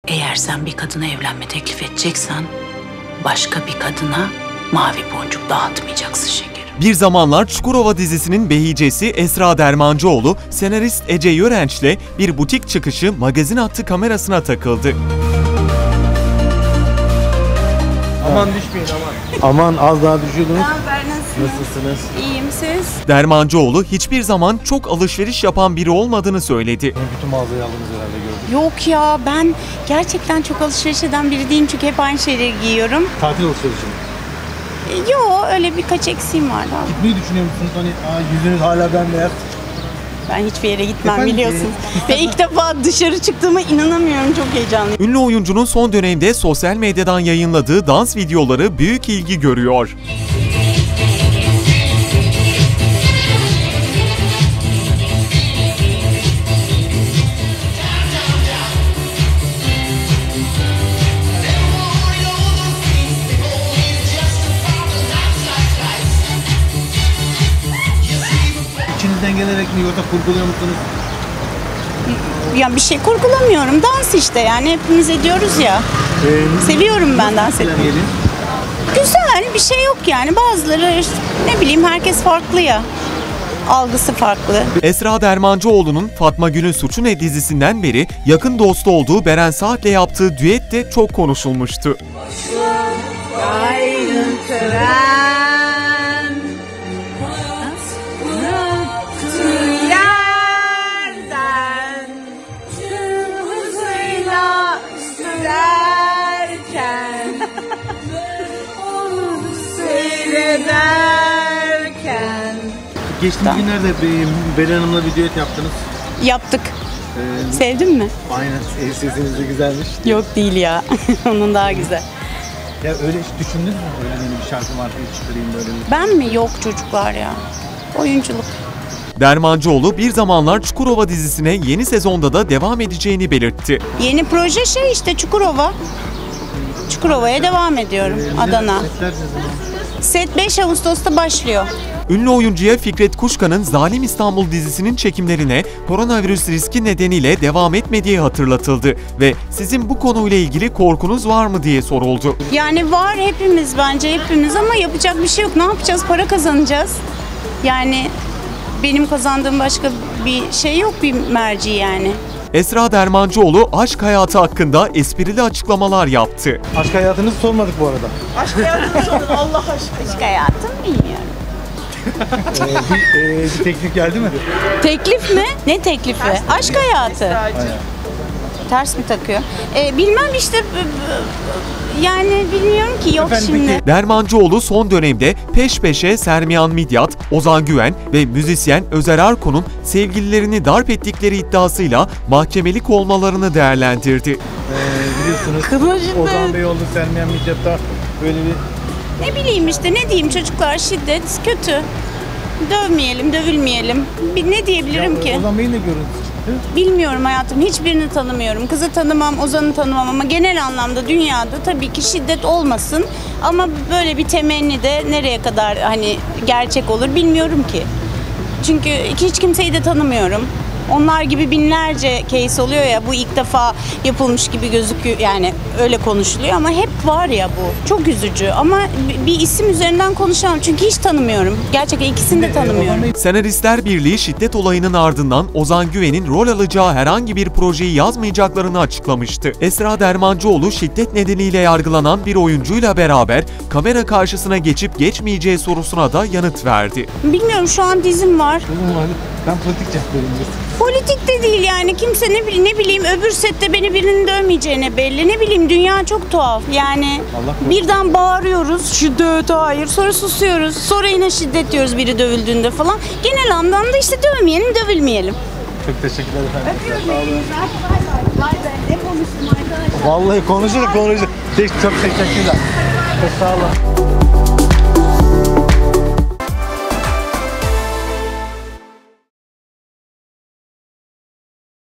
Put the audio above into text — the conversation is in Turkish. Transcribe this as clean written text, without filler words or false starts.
Eğer sen bir kadına evlenme teklif edeceksen başka bir kadına mavi boncuk dağıtmayacaksın şekerim. Bir Zamanlar Çukurova dizisinin behicesi Esra Dermancıoğlu, senarist Ece Yörenç'le bir butik çıkışı magazin hattı kamerasına takıldı. Aman düşmeyin aman. Aman az daha düşüyordunuz. Nasılsınız? İyiyim, siz? Dermancıoğlu hiçbir zaman çok alışveriş yapan biri olmadığını söyledi. Bütün mağazayı aldınız herhalde gördüm. Yok ya, ben gerçekten çok alışveriş eden biri değilim çünkü hep aynı şeyleri giyiyorum. Tatil alışverişi mi? Yok, öyle birkaç eksiğim var daha. Gitmeyi düşünüyor musunuz? Hani yüzünüz hala bembeyaz. Ben hiçbir yere gitmem Efendim? biliyorsunuz. Ve ilk defa dışarı çıktığıma inanamıyorum, çok heyecanlıyım. Ünlü oyuncunun son dönemde sosyal medyadan yayınladığı dans videoları büyük ilgi görüyor. İçinizden gelerek mi yoksa kurguluyor musunuz? Ya bir şey kurgulamıyorum, dans işte yani hepimiz ediyoruz ya. Seviyorum ben dans etmeyi. Güzel, bir şey yok yani, bazıları işte, ne bileyim, herkes farklı ya. Algısı farklı. Esra Dermancıoğlu'nun Fatma Gül'ün Suçu Ne dizisinden beri yakın dostu olduğu Beren Saat'le yaptığı düet de çok konuşulmuştu. Geçtiğimiz günlerde Beren Hanım'la bir düet yaptınız. Yaptık. Sevdin mi? Aynen, sesiniz de güzelmiş. Yok değil ya. Onun daha güzel. Ya öyle hiç düşündünüz mü? Öyle hani bir şarkı markayı çıkarayım böyle bir. Ben mi? Yok çocuklar ya. Oyunculuk. Dermancıoğlu Bir Zamanlar Çukurova dizisine yeni sezonda da devam edeceğini belirtti. Yeni proje işte Çukurova. Çukurova'ya devam ediyorum. Adana. Set 5 Ağustos'ta başlıyor. Ünlü oyuncuya Fikret Kuşkan'ın Zalim İstanbul dizisinin çekimlerine koronavirüs riski nedeniyle devam etmediği hatırlatıldı ve sizin bu konuyla ilgili korkunuz var mı diye soruldu. Yani var, hepimiz, bence hepimiz, ama yapacak bir şey yok. Ne yapacağız? Para kazanacağız. Yani benim kazandığım başka bir şey yok, bir merci yani. Esra Dermancıoğlu aşk hayatı hakkında esprili açıklamalar yaptı. Aşk hayatınızı sormadık bu arada. Aşk hayatım sorun, Allah aşkına. Aşk hayatım bilmiyorum. Bir teklif geldi mi? Teklif mi? Ne teklifi? Aşk hayatı. Ters mi takıyor? Bilmem işte, yani bilmiyorum ki, yok Efendim, şimdi. peki. Dermancıoğlu son dönemde peş peşe Sermiyan Midyat, Ozan Güven ve müzisyen Özer Arko'nun sevgililerini darp ettikleri iddiasıyla mahkemelik olmalarını değerlendirdi. Biliyorsunuz Ozan Bey oldu, Sermiyan Midyat'ta böyle bir... Ne bileyim işte, ne diyeyim, çocuklar, şiddet kötü. Dövmeyelim, dövülmeyelim. Ne diyebilirim ki? Ozan Bey'in de görüntüsü çıktı. Bilmiyorum hayatım, hiçbirini tanımıyorum. Kızı tanımam, Ozan'ı tanımam ama genel anlamda dünyada tabii ki şiddet olmasın. Ama böyle bir temenni de nereye kadar hani gerçek olur bilmiyorum ki. Çünkü hiç kimseyi de tanımıyorum. Onlar gibi binlerce case oluyor ya, bu ilk defa yapılmış gibi gözüküyor, yani öyle konuşuluyor ama hep var ya bu. Çok üzücü ama bir isim üzerinden konuşamam çünkü hiç tanımıyorum. Gerçekten ikisini de tanımıyorum. Senaristler Birliği şiddet olayının ardından Ozan Güven'in rol alacağı herhangi bir projeyi yazmayacaklarını açıklamıştı. Esra Dermancıoğlu şiddet nedeniyle yargılanan bir oyuncuyla beraber kamera karşısına geçip geçmeyeceği sorusuna da yanıt verdi. Bilmiyorum, şu an dizim var. Ben politik cevaplarım. Politik de değil yani, kimse ne bileyim öbür sette beni birinin dövmeyeceğine belli, ne bileyim, dünya çok tuhaf yani. Birden bağırıyoruz şiddet hayır, sonra susuyoruz, sonra yine şiddet diyoruz biri dövüldüğünde falan. Genel anlamda işte dövmeyelim, dövülmeyelim. Çok teşekkürler efendim. Öpüyorum. Vay be, ne konuştum arkadaşlar. Vallahi konuşuruz. Çok teşekkürler. Çok sağ olun.